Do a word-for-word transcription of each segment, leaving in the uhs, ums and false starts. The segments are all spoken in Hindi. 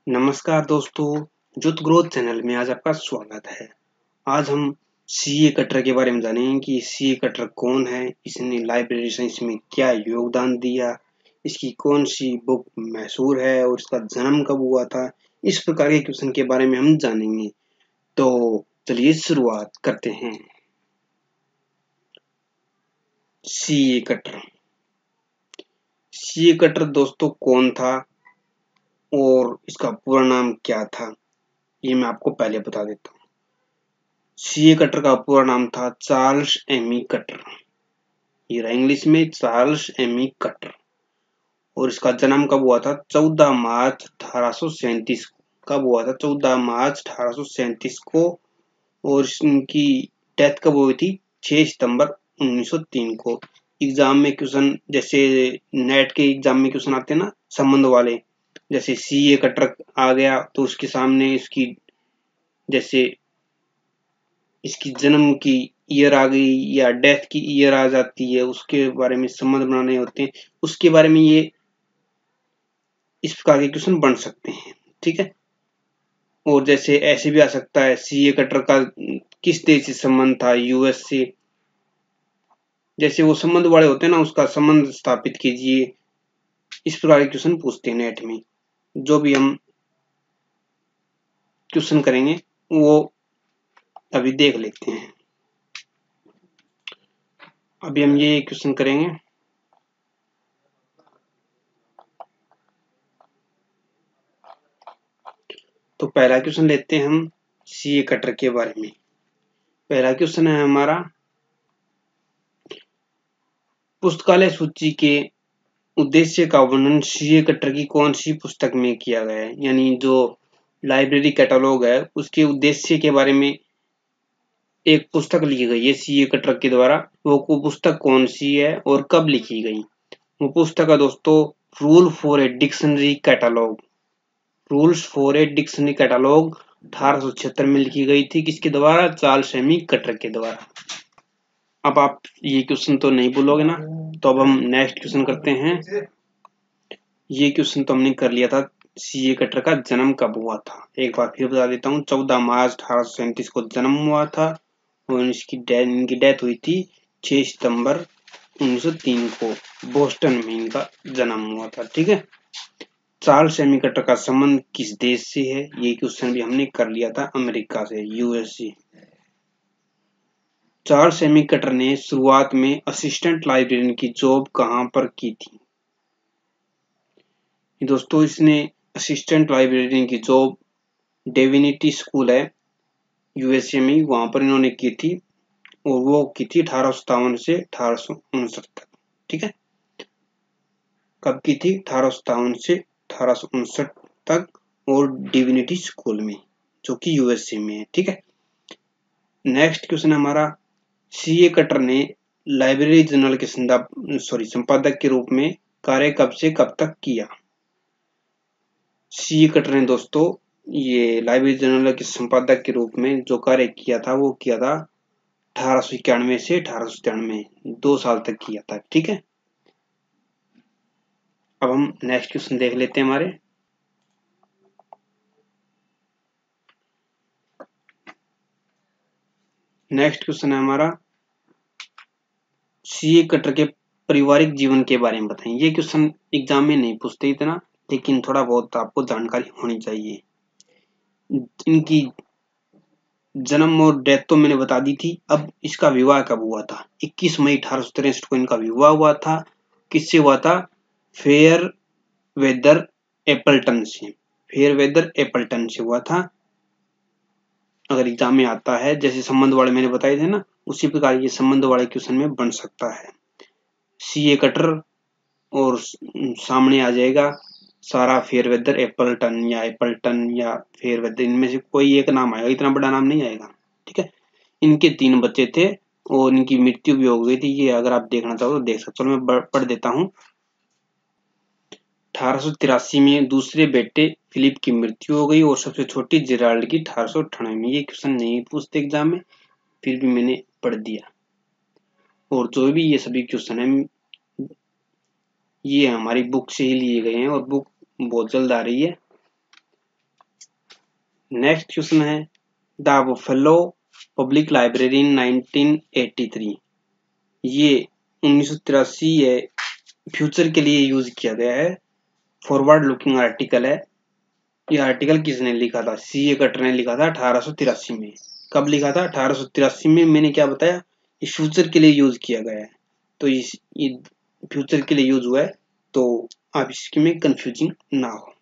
नमस्कार दोस्तों, जुत ग्रोथ चैनल में आज आपका स्वागत है। आज हम सीए कटर के बारे में जानेंगे कि सीए कटर कौन है, इसने लाइब्रेरी साइंस में क्या योगदान दिया, इसकी कौन सी बुक मशहूर है और इसका जन्म कब हुआ था। इस प्रकार के क्वेश्चन के बारे में हम जानेंगे। तो चलिए शुरुआत करते हैं। सीए कटर सीए कटर दोस्तों कौन था और इसका पूरा नाम क्या था, ये मैं आपको पहले बता देता हूँ। सीए कटर का पूरा नाम था चार्ल्स एमी कटर। ये रहा इंग्लिश में चार्ल्स एमी कटर। और इसका जन्म कब हुआ था? चौदह मार्च अठारह सौ सैंतीस। कब हुआ था? चौदह मार्च अठारह सौ सैंतीस को। और इनकी डेथ कब हुई थी? छह सितंबर उन्नीस सौ तीन को। एग्जाम में क्वेश्चन, जैसे नेट के एग्जाम में क्वेश्चन आते हैं ना संबंध वाले, जैसे सीए कटर आ गया तो उसके सामने इसकी जैसे इसकी जन्म की ईयर आ गई या डेथ की ईयर आ जाती है, उसके बारे में संबंध बनाने होते हैं, उसके बारे में ये इस प्रकार के क्वेश्चन बन सकते हैं। ठीक है। और जैसे ऐसे भी आ सकता है, सीए कटर का किस देश से संबंध था? यूएस से। जैसे वो संबंध वाले होते हैं ना, उसका संबंध स्थापित कीजिए। इस प्रकार के क्वेश्चन पूछते हैं नेट में। जो भी हम क्वेश्चन करेंगे वो अभी देख लेते हैं। अभी हम ये क्वेश्चन करेंगे। तो पहला क्वेश्चन लेते हैं हम सीए कटर के बारे में। पहला क्वेश्चन है हमारा, पुस्तकालय सूची के उद्देश्य का वर्णन सीए कटर की कौन सी पुस्तक में किया गया है? यानी जो लाइब्रेरी कैटलॉग है उसके उद्देश्य के बारे में एक पुस्तक लिखी गई है सीए कटर के द्वारा। वो पुस्तक कौन सी है और कब लिखी गई? वो पुस्तक है दोस्तों rule for a dictionary catalogue. Rules for a dictionary catalogue अठारह सौ छिहत्तर में लिखी गई थी। किसके द्वारा? चार्ल्स एमी कटर के द्वारा। अब आप ये क्वेश्चन तो नहीं भूलोगे ना, तो अब हम नेक्स्ट क्वेश्चन करते हैं। ये क्वेश्चन तो हमने कर लिया था, सीए कटर का जन्म कब हुआ था। एक बार फिर बता देता हूँ, चौदह मार्च अठारह सौ सैंतीस को जन्म हुआ था और इसकी डेथ इनकी डेथ हुई थी छह सितंबर उन्नीस सौ तीन को। बोस्टन में इनका जन्म हुआ था। ठीक है। चार्ल्स एमी कटर का संबंध किस देश से है? ये क्वेश्चन भी हमने कर लिया था, अमेरिका से, यूएसए। चार्ल्स एमी कटर ने शुरुआत में असिस्टेंट लाइब्रेरियन की जॉब कहाँ पर की थी? दोस्तों इसने असिस्टेंट लाइब्रेरियन की जॉब डिविनिटी स्कूल है यूएसए में, वहां पर इन्होंने की थी। और वो की थी अठारह सौ सत्तावन से अठारह सौ उनसठ तक। ठीक है। कब की थी? अठारह सौ सत्तावन से अठारह सौ उनसठ तक। और डिविनिटी स्कूल में, जो कि यूएसए में है। ठीक है। नेक्स्ट क्वेश्चन हमारा, सीए कटर ने लाइब्रेरी जर्नल के सॉरी संपादक के रूप में कार्य कब से कब तक किया? सीए कटर ने दोस्तों ये लाइब्रेरी जर्नल के संपादक के रूप में जो कार्य किया था वो किया था अठारह सौ इक्यानवे से अठारह सौ तिरानवे, दो साल तक किया था। ठीक है। अब हम नेक्स्ट क्वेश्चन देख लेते हैं हमारे। नेक्स्ट क्वेश्चन है हमारा, सीए कटर के पारिवारिक जीवन के बारे में बताएं। ये क्वेश्चन एग्जाम में नहीं पूछते इतना, लेकिन थोड़ा बहुत आपको जानकारी होनी चाहिए। इनकी जन्म और डेथ तो मैंने बता दी थी। अब इसका विवाह कब हुआ था? इक्कीस मई अठारह सौ तिरसठ को इनका विवाह हुआ था। किससे हुआ था? फेयर वेदर एपल्टन से। फेयर वेदर एपल्टन से हुआ था। अगर एग्जाम में आता है, जैसे संबंध वाले मैंने बताए थे ना, उसी प्रकार ये संबंध वाले क्वेश्चन में बन सकता है। सीए कटर और सामने आ जाएगा सारा फेयरवेदर एपल्टन या एपल्टन या फेयरवेदर, इनमें से कोई एक नाम आएगा, इतना बड़ा नाम नहीं आएगा। ठीक है। इनके तीन बच्चे थे और इनकी मृत्यु भी हो गई थी। ये अगर आप देखना चाहो तो देख सकते हो। मैं पढ़ देता हूँ। अठारह सौ तिरासी में दूसरे बेटे फिलिप की मृत्यु हो गई और सबसे छोटी जेराल्ड की अठारह सौ अट्ठानवे में। ये क्वेश्चन नहीं पूछते एग्जाम में, फिर भी मैंने पढ़ दिया। और जो भी ये सभी क्वेश्चन है ये हमारी बुक से ही लिए गए हैं और बुक बहुत जल्द आ रही है। नेक्स्ट क्वेश्चन है the Buffalo public library in nineteen eighty three. ये उन्नीस सौ तिरासी है, फ्यूचर के लिए यूज किया गया है, फॉरवर्ड लुकिंग आर्टिकल है। ये आर्टिकल किसने लिखा था? सी ए कटर ने लिखा था अठारह सौ तिरासी में। कब लिखा था? अठारह सौ तिरासी में। मैंने क्या बताया? इस फ्यूचर के लिए यूज किया गया है, तो इस ये फ्यूचर के लिए यूज हुआ है, तो आप इसकी में कंफ्यूजिंग ना हो।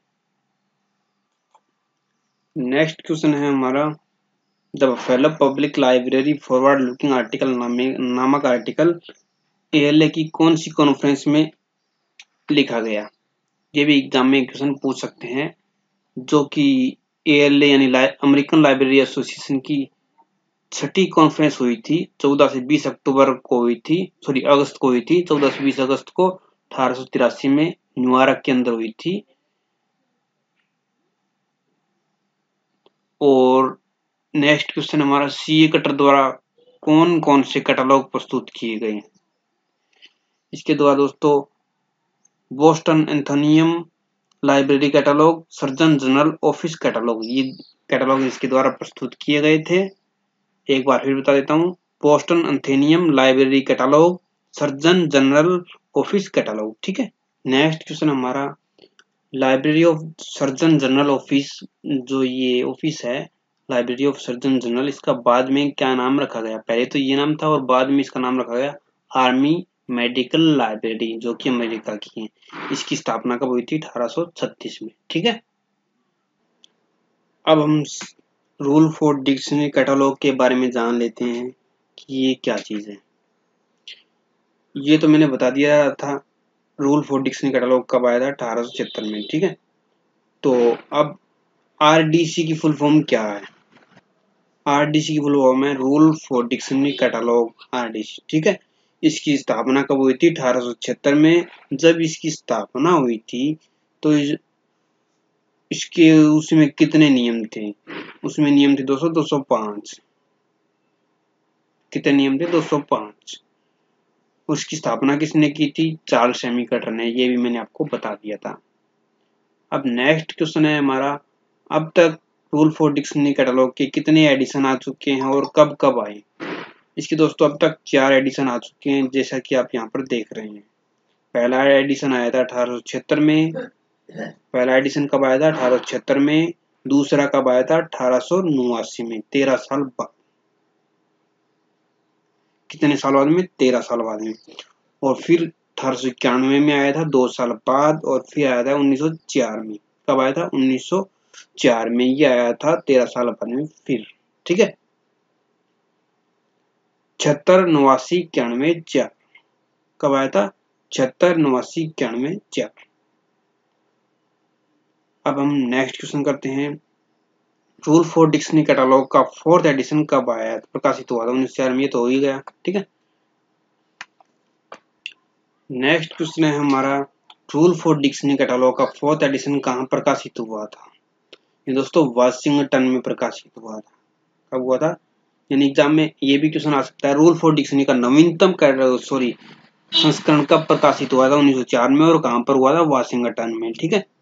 नेक्स्ट क्वेश्चन है हमारा the Buffalo public library forward looking article नामक आर्टिकल ए एल ए की कौन सी कॉन्फ्रेंस में लिखा गया? ये भी एग्जाम में क्वेश्चन पूछ सकते हैं, जो कि ए एल ए यानी अमेरिकन लाइब्रेरी एसोसिएशन की छठी कॉन्फ्रेंस हुई थी, चौदह से बीस अक्टूबर को हुई थी, सॉरी अगस्त को हुई थी, चौदह से बीस अगस्त को अठारह सौ तिरासी में न्यूयॉर्क के अंदर हुई थी। और नेक्स्ट क्वेश्चन हमारा सी ए कटर द्वारा कौन कौन से कैटलॉग प्रस्तुत किए गए? इसके द्वारा दोस्तों Boston Athenaeum library catalogue, surgeon general office catalogue, ये कैटलॉग इसके द्वारा प्रस्तुत किए गए थे। एक बार फिर बता देता हूँ, Boston Athenaeum library catalogue, surgeon general office catalogue. ठीक है। नेक्स्ट क्वेश्चन हमारा library of surgeon general office, जो ये ऑफिस है लाइब्रेरी ऑफ सर्जन जनरल, इसका बाद में क्या नाम रखा गया? पहले तो ये नाम था और बाद में इसका नाम रखा गया आर्मी मेडिकल लाइब्रेरी, जो कि अमेरिका की है। इसकी स्थापना कब हुई थी? अठारह सौ छत्तीस में। ठीक है। अब हम रूल फॉर डिक्शनरी कैटलॉग के बारे में जान लेते हैं कि ये क्या चीज है। ये तो मैंने बता दिया था, रूल फॉर डिक्शनरी कैटलॉग कब आया था? अठारह सौ छिहत्तर में। ठीक है। तो अब आर डी सी की फुल फॉर्म क्या है? आर डी सी की फुल फॉर्म है rule for dictionary catalogue, R D C. ठीक है। इसकी स्थापना कब हुई थी? अठारह सौ छिहत्तर में। जब इसकी स्थापना हुई थी तो इस, इसके उसमें कितने नियम थे? उसमें नियम थे दो सौ, दो सौ पाँच। कितने नियम थे? दो सौ पाँच। उसकी स्थापना किसने की थी? चार्ल्स एमी कटर ने। ये भी मैंने आपको बता दिया था। अब नेक्स्ट क्वेश्चन है हमारा, अब तक रूल फॉर डिक्शनरी कैटलॉग के कितने एडिशन आ चुके हैं और कब कब आए? इसके दोस्तों अब तक चार एडिशन आ चुके हैं, जैसा कि आप यहाँ पर देख रहे हैं। पहला एडिशन आया था अठारह सौ छिहत्तर में। पहला एडिशन कब आया था? अठारह सौ छिहत्तर में। दूसरा कब आया था? अठारह सौ नवासी में, तेरह साल बाद। कितने साल बाद में? तेरह साल बाद में। और फिर अठारह सौ इक्यानवे में आया था, दो साल बाद। और फिर आया था उन्नीस सौ चार में। कब आया था? उन्नीस सौ चार में। ये आया था तेरह साल बाद में फिर। ठीक है। छिहत्तर, नवासी, इक्यानवे, चार। कब आया था? छिहत्तर, नवासी, इक्यानवे, चार। अब हम नेक्स्ट क्वेश्चन करते हैं, रूल फॉर डिक्शनरी कैटलॉग का फोर्थ एडिशन कब आया, प्रकाशित हुआ था? उन्नीस सौ चार में। ये तो हो ही गया। ठीक है। नेक्स्ट क्वेश्चन है हमारा, रूल फॉर डिक्शनरी कैटलॉग का फोर्थ एडिशन कहाँ प्रकाशित हुआ था? ये दोस्तों वाशिंगटन में प्रकाशित हुआ था। कब हुआ था? यानी एग्जाम में ये भी क्वेश्चन आ सकता है, रूल फॉर डिक्शनरी का नवीनतम सॉरी संस्करण कब प्रकाशित हुआ था? उन्नीस सौ चार में। और कहां पर हुआ था? वाशिंगटन में। ठीक है।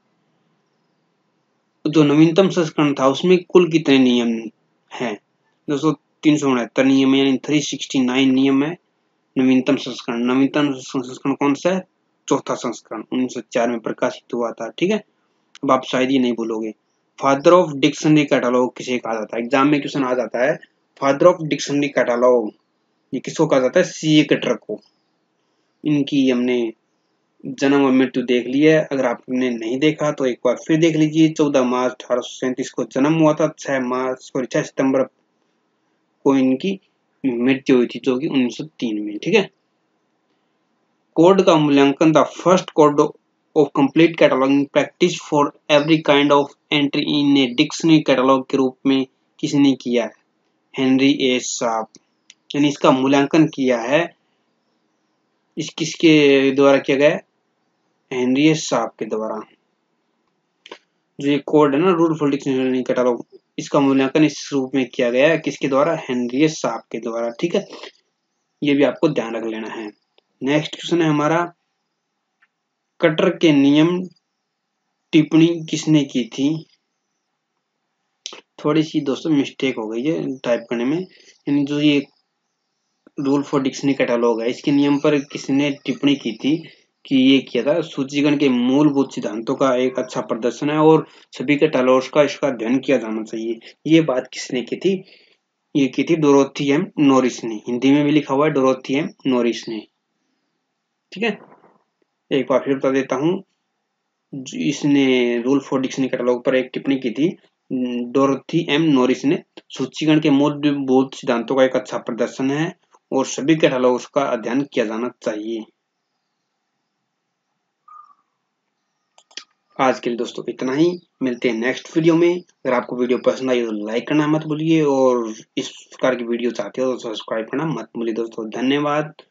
जो नवीनतम संस्करण था उसमें कुल कितने नियम हैं? दोस्तों तीन सौ उनहत्तर नियम है, यानी तीन सौ उनहत्तर नियम है नवीनतम संस्करण। नवीनतम संस्करण कौन सा है? चौथा संस्करण उन्नीस सौ चार में प्रकाशित हुआ था। ठीक है। अब आप शायद ये नहीं भूलोगे, फादर ऑफ डिक्शनरी कैटलॉग किसे कहा जाता है? एग्जाम में क्वेश्चन आ जाता है, फादर ऑफ डिक्शनरी कैटलॉग ये किसको कहा जाता है? सी ए कटर को। इनकी हमने जन्म और मृत्यु देख ली है। अगर आपने नहीं देखा तो एक बार फिर देख लीजिए। चौदह मार्च अठारह सौ सैंतीस को जन्म हुआ था, छह मार्च सॉरी छह सितंबर को इनकी मृत्यु हुई थी, जो कि उन्नीस सौ तीन में। ठीक है। कोड का मूल्यांकन, the first code of complete cataloguing practice for every kind of entry in a dictionary catalogue के रूप में किसने किया है? Henry A Sharp. यानी इसका मूल्यांकन किया है, इस किसके द्वारा किया गया? हेनरी ए शार्प के द्वारा। जो ये कोड है ना, रूल फॉर डिक्शनरी कैटलॉग, इसका मूल्यांकन इस रूप में किया गया है, किसके द्वारा? हेनरी ए शार्प के द्वारा। ठीक है। ये भी आपको ध्यान रख लेना है। नेक्स्ट क्वेश्चन है हमारा, कटर के नियम टिप्पणी किसने की थी? थोड़ी सी दोस्तों मिस्टेक हो गई है टाइप करने में। यानी जो ये रूल फॉर डिक्शनरी कैटालॉग है, इसके नियम पर किसने टिप्पणी की थी कि ये किया था, सूचीकरण के मूलभूत सिद्धांतों का एक अच्छा प्रदर्शन है और सभी कैटालॉग्स का इसका अध्ययन किया जाना चाहिए। ये बात किसने की थी? ये की थी डोरोथी एम नॉरिस ने। हिंदी में भी लिखा हुआ है डोरोथी एम नॉरिस ने। ठीक है, एक बार फिर बता देता हूँ। इसने रूल फॉर डिक्शनरी कैटालॉग पर एक टिप्पणी की थी डोरोथी एम नॉरिस ने। सूचीकरण के मूलभूत सिद्धांतों का एक अच्छा प्रदर्शन है और सभी कैटालॉग्स का अध्ययन किया जाना चाहिए। आज के लिए दोस्तों इतना ही, मिलते हैं नेक्स्ट वीडियो में। अगर आपको वीडियो पसंद आई तो लाइक करना मत भूलिए और इस प्रकार की वीडियो चाहते हो तो सब्सक्राइब करना मत भूलिए दोस्तों। धन्यवाद।